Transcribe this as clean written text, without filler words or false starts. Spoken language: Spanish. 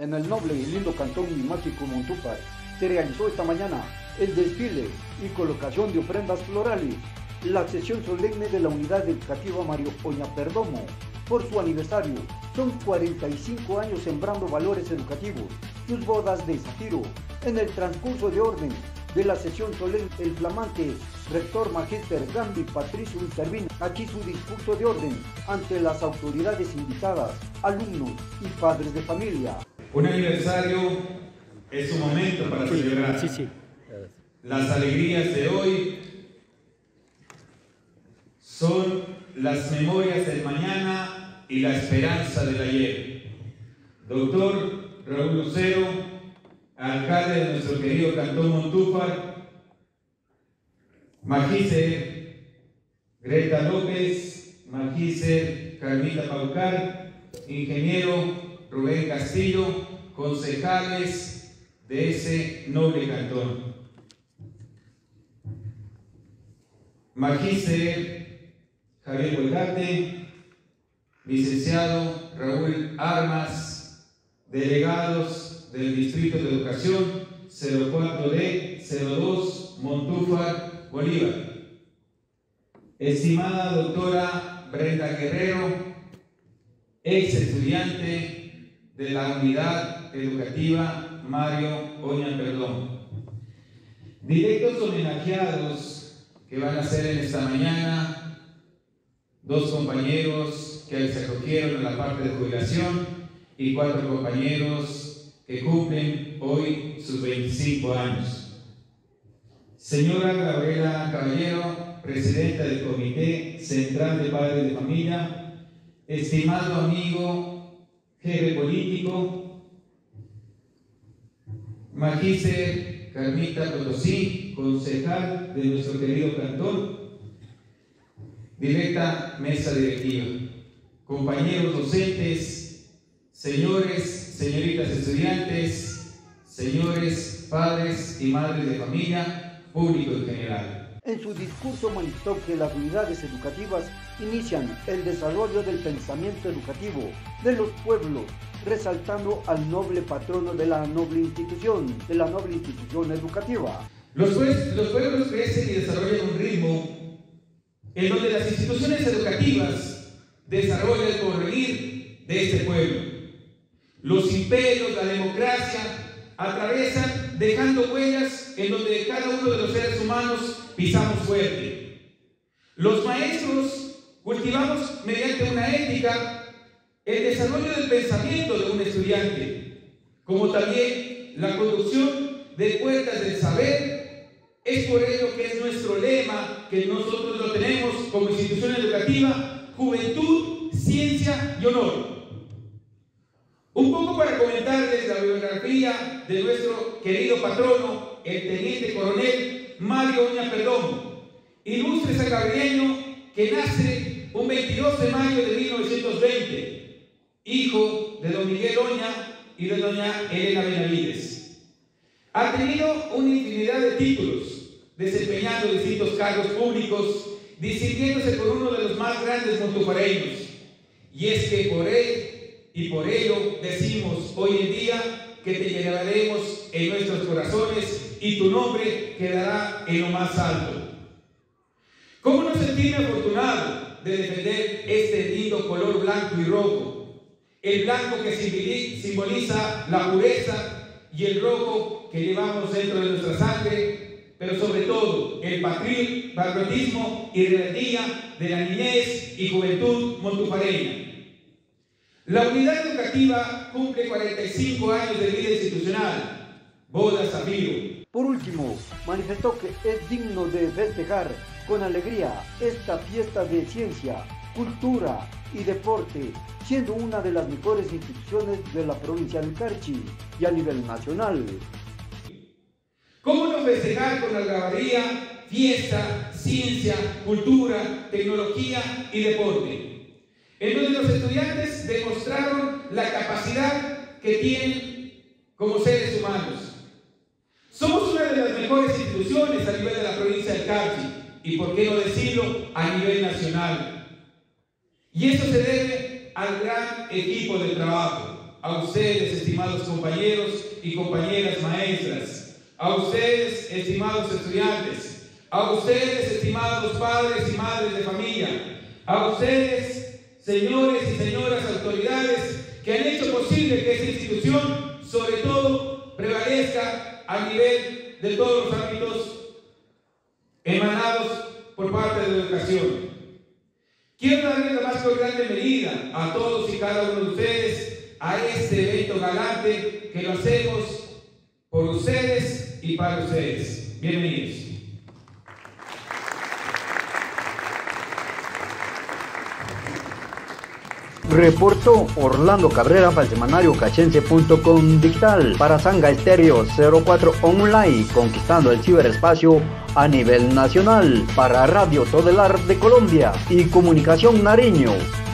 En el noble y lindo cantón mágico Montúfar se realizó esta mañana el desfile y colocación de ofrendas florales, la sesión solemne de la Unidad Educativa Mario Oña Perdomo. Por su aniversario, son 45 años sembrando valores educativos, sus bodas de Zafiro. En el transcurso de orden de la sesión solemne, el flamante rector magíster Gambi Patricio Intervino aquí su discurso de orden ante las autoridades invitadas, alumnos y padres de familia. Un aniversario es un momento para celebrar. Las alegrías de hoy son las memorias del mañana y la esperanza del ayer. Doctor Raúl Lucero, alcalde de nuestro querido cantón Montúfar, magíster Greta López, magíster Carmita Paucar, ingeniero Rubén Castillo, concejales de ese noble cantón. Magíster Javier Huelgate, licenciado Raúl Armas, delegados del Distrito de Educación 04D02 Montúfar, Bolívar. Estimada doctora Brenda Guerrero, ex estudiante de la Unidad Educativa Mario Oña Perdomo. Directos homenajeados que van a ser en esta mañana, dos compañeros que se acogieron en la parte de jubilación y 4 compañeros que cumplen hoy sus 25 años. Señora Gabriela Caballero, presidenta del Comité Central de Padres de Familia, estimado amigo jefe político, magíster Carmita Potosí, concejal de nuestro querido cantón, directa mesa directiva, compañeros docentes, señores, señoritas estudiantes, señores padres y madres de familia, público en general. En su discurso manifestó que las unidades educativas inician el desarrollo del pensamiento educativo de los pueblos, resaltando al noble patrono de la noble institución educativa. Los pueblos crecen y desarrollan un ritmo en donde las instituciones educativas desarrollan el porvenir de este pueblo. Los imperios, la democracia, atravesan dejando huellas en donde cada uno de los seres humanos pisamos fuerte. Los maestros cultivamos mediante una ética el desarrollo del pensamiento de un estudiante, como también la conducción de puertas del saber. Es por ello que es nuestro lema, que nosotros lo tenemos como institución educativa: juventud, ciencia y honor. Un poco para comentarles la biografía de nuestro querido patrono, el teniente coronel Mario Oña Perdomo, ilustre sacabreño que nace un 22 de mayo de 1920, hijo de don Miguel Oña y de doña Elena Benavides. Ha tenido una infinidad de títulos, desempeñando distintos cargos públicos, distinguiéndose por uno de los más grandes montufareños. Y es que por él y por ello decimos hoy en día que te llevaremos en nuestros corazones y tu nombre quedará en lo más alto. ¿Cómo no sentirme afortunado de defender este lindo color blanco y rojo? El blanco que simboliza la pureza y el rojo que llevamos dentro de nuestra sangre, pero sobre todo el patriotismo y rebeldía de la niñez y juventud montufareña. La unidad educativa cumple 45 años de vida institucional. Boda Zafiro. Por último, manifestó que es digno de festejar con alegría esta fiesta de ciencia, cultura y deporte, siendo una de las mejores instituciones de la provincia del Carchi y a nivel nacional. ¿Cómo no festejar con algarabía, fiesta, ciencia, cultura, tecnología y deporte? En donde los estudiantes demostraron la capacidad que tienen como seres humanos. Somos una de las mejores instituciones a nivel de la provincia del Carchi y, por qué no decirlo, a nivel nacional. Y eso se debe al gran equipo de trabajo. a ustedes, estimados compañeros y compañeras maestras, a ustedes, estimados estudiantes, a ustedes, estimados padres y madres de familia, a ustedes, señores y señoras autoridades, que han hecho posible que esta institución, sobre todo, prevalezca a nivel de todos los ámbitos emanados por parte de la educación. Quiero darle la más cordial bienvenida a todos y cada uno de ustedes a este evento galante que lo hacemos por ustedes y para ustedes. Bienvenidos. Reportó Orlando Cabrera para el semanario cachense.com digital, para Sanga Estéreo 04 Online, conquistando el ciberespacio a nivel nacional, para Radio Todelar de Colombia y Comunicación Nariño.